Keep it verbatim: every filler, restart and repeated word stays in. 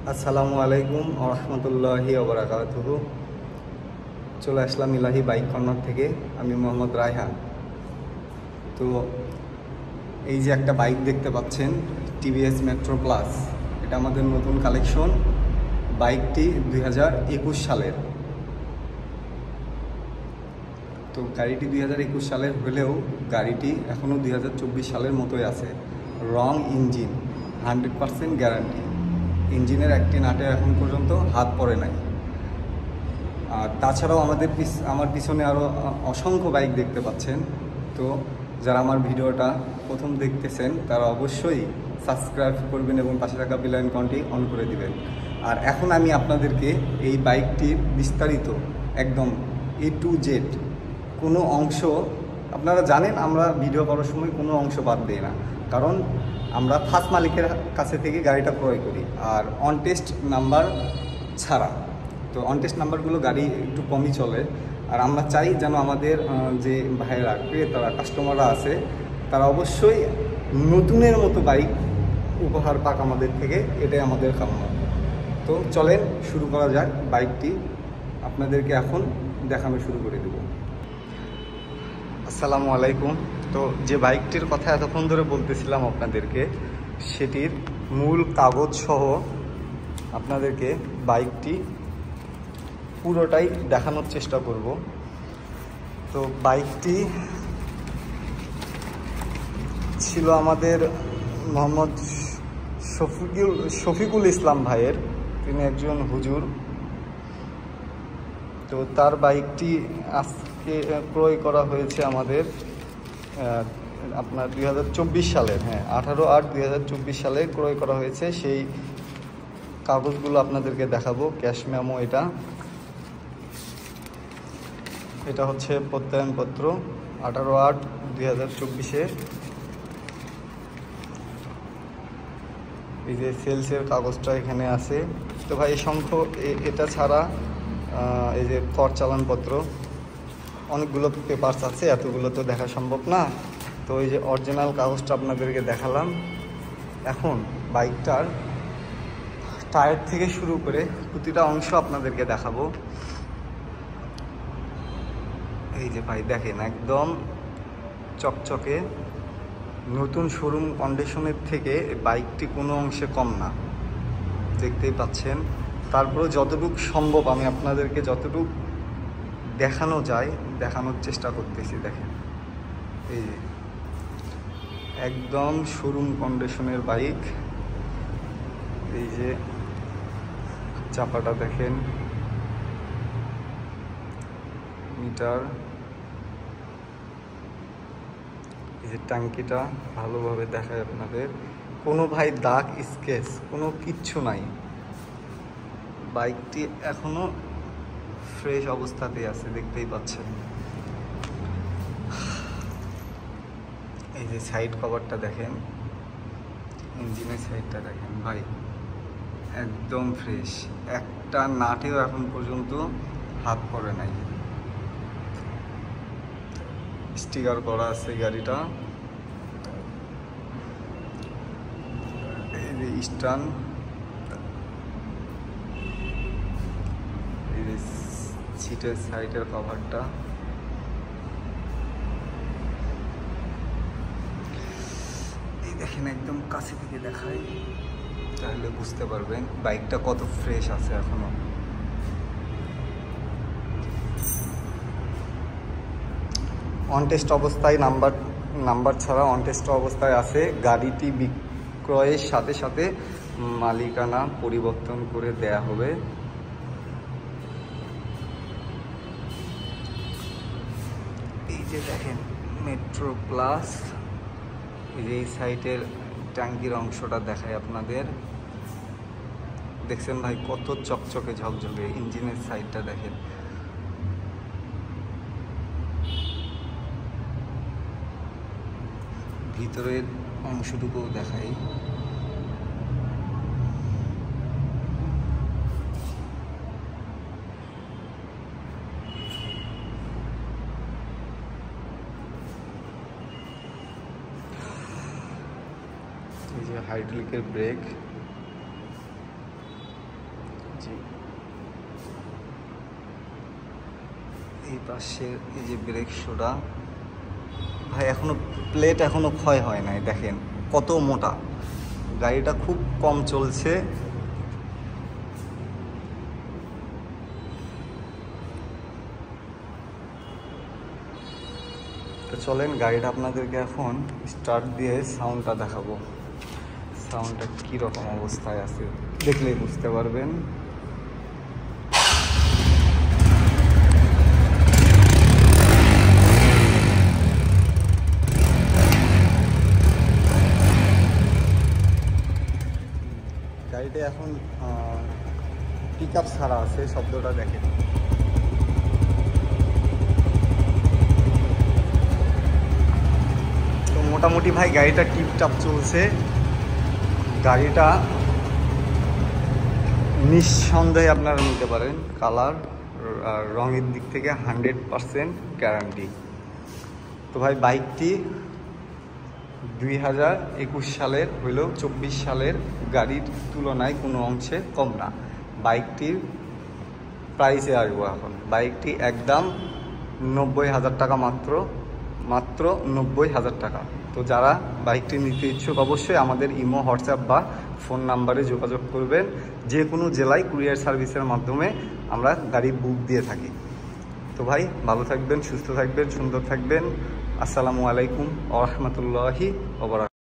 আসসালামু আলাইকুম ওয়া রাহমাতুল্লাহি ওয়া বারাকাতুহু। চলে আসলাম ইলাহি বাইক কর্নার থেকে। আমি মোহাম্মদ রায়হান। তো এই যে একটা বাইক দেখতে পাচ্ছেন, টিভিএস মেট্রো প্লাস, এটা আমাদের নতুন কালেকশন। বাইকটি দুই হাজার একুশ সালের। তো গাড়িটি দুই হাজার একুশ সালের হলেও গাড়িটি এখনও দুই হাজার চব্বিশ সালের মতোই আছে। রং ইঞ্জিন, হান্ড্রেড পারসেন্ট গ্যারান্টি। ইঞ্জিনের একটি নাটে এখন পর্যন্ত হাত পড়ে নাই। আর তাছাড়াও আমাদের পিছ আমার পিছনে আরও অসংখ্য বাইক দেখতে পাচ্ছেন। তো যারা আমার ভিডিওটা প্রথম দেখতেছেন তারা অবশ্যই সাবস্ক্রাইব করবেন এবং পাশে থাকা বেল আইকনটি অন করে দিবেন। আর এখন আমি আপনাদেরকে এই বাইকটির বিস্তারিত একদম এ টু জেড, কোনো অংশ, আপনারা জানেন আমরা ভিডিও করার সময় কোনো অংশ বাদ দিই না, কারণ আমরা ফার্স্ট মালিকের কাছে থেকে গাড়িটা ক্রয় করি আর অন টেস্ট নাম্বার ছাড়া। তো অন টেস্ট নাম্বারগুলো গাড়ি একটু কমই চলে। আর আমরা চাই যেন আমাদের যে ভাইয়েরা, ক্রেতারা, কাস্টমাররা আছে, তারা অবশ্যই নতুনের মতো বাইক উপহার পাক আমাদের থেকে, এটাই আমাদের কামনা। তো চলেন শুরু করা যাক। বাইকটি আপনাদেরকে এখন দেখানো শুরু করে দেব। আসসালামু আলাইকুম। তো যে বাইকটির কথা এতক্ষণ ধরে বলতেছিলাম আপনাদেরকে, সেটির মূল কাগজ সহ আপনাদেরকে বাইকটি পুরোটাই দেখানোর চেষ্টা করব। তো বাইকটি ছিল আমাদের মোহাম্মদ শফিকুল শফিকুল ইসলাম ভাইয়ের, তিনি একজন হুজুর। তো তার বাইকটি আজকে ক্রয় করা হয়েছে আমাদের আপনার দুই হাজার চব্বিশ সালের, হ্যাঁ আঠারো আট দুই হাজার চব্বিশ সালে ক্রয় করা হয়েছে। সেই কাগজগুলো আপনাদেরকে দেখাবো। ক্যাশ মেমো, এটা এটা হচ্ছে প্রত্যয়নপত্র আঠারো আট দুই হাজার চব্বিশে। এই যে সেলসের কাগজটা এখানে আছে। তো ভাই এই সংখ্য, এটা ছাড়া এই যে কর চালানপত্র, অনেকগুলো পেপারস আছে, এতগুলো তো দেখা সম্ভব না। তো এই যে অরিজিনাল কাগজটা আপনাদেরকে দেখালাম। এখন বাইকটার টায়ার থেকে শুরু করে প্রতিটা অংশ আপনাদেরকে দেখাবো। এই যে ভাই দেখেন, একদম চকচকে নতুন শোরুম কন্ডিশনের থেকে বাইকটি কোনো অংশে কম না, দেখতেই পাচ্ছেন। তারপরে যতটুকু সম্ভব আমি আপনাদেরকে যতটুকু দেখানো যায় দেখানোর চেষ্টা করতেছি। দেখেন এই যে একদম শোরুম কন্ডিশনের বাইক। এই যে চাপাটা দেখেন, মিটার, এই যে ট্যাঙ্কিটা ভালোভাবে দেখায় আপনাদের। কোনো ভাই দাগ স্কেচ কোনো কিচ্ছু নাই। বাইকটি এখনো ফ্রেশ অবস্থাতেই আছে, দেখতেই পাচ্ছেন। এই যে সাইড কভারটা দেখেন, ইঞ্জিনের সাইডটা দেখেন ভাই, একদম ফ্রেশ। একটা নাটেও এখন পর্যন্ত হাত পড়ে নাই। স্টিকার করা আছে গাড়িটা। এই যে স্টান, এই যে সিটের সাইডের কভারটা, এই দেখেন একদম কাছে থেকে দেখাই, তাহলে বুঝতে পারবেন বাইকটা কত ফ্রেশ আছে এখনো। অন টেস্ট অবস্থায়, নাম্বার নাম্বার ছাড়া অন টেস্ট অবস্থায় আছে। গাড়িটি বিক্রয়ের সাথে সাথে মালিকানা পরিবর্তন করে দেয়া হবে। এই যে দেখেন মেট্রো প্লাস, এই যে এই সাইডের ট্যাঙ্কির অংশটা দেখায় আপনাদের। দেখছেন ভাই কত চকচকে ঝকঝকে। ইঞ্জিনের সাইডটা দেখেন, ভিতরের অংশটুকুও দেখাই। এই যে হাইড্রোলিকের ব্রেক, জি, এই পাশের এই যে ব্রেক শোটা ভাই এখনো প্লেট এখনো ক্ষয় হয় নাই, দেখেন কত মোটা। গাড়িটা খুব কম চলছে। তো চলেন গাড়িটা আপনাদেরকে এখন স্টার্ট দিয়ে সাউন্ডটা দেখাবো, সাউন্ডটা কীরকম অবস্থায় আছে দেখলেই বুঝতে পারবেন। গাড়িটা এখন পিক আপ ছাড়া আছে, শব্দটা দেখেন। তো মোটামুটি ভাই গাড়িটা টিপটাপ চলছে। গাড়িটা নিঃসন্দেহে আপনারা নিতে পারেন, কালার আর রঙের দিক থেকে হান্ড্রেড পারসেন্ট গ্যারান্টি। তো ভাই বাইকটি দুই হাজার একুশ সালের হইলেও চব্বিশ সালের গাড়ির তুলনায় কোনো অংশে কম না। বাইকটির প্রাইসে আসবো এখন। বাইকটি একদম নব্বই হাজার টাকা, মাত্র মাত্র নব্বই হাজার টাকা। তো যারা বাইকটি নিতে ইচ্ছুক অবশ্যই আমাদের ইমো, হোয়াটসঅ্যাপ বা ফোন নাম্বারে যোগাযোগ করবেন। যে কোনো জেলায় কুরিয়ার সার্ভিসের মাধ্যমে আমরা গাড়ি বুক দিয়ে থাকি। তো ভাই ভালো থাকবেন, সুস্থ থাকবেন, সুন্দর থাকবেন। আসসালামু আলাইকুম ওয়া রাহমাতুল্লাহি ওয়া বারাকাতুহু।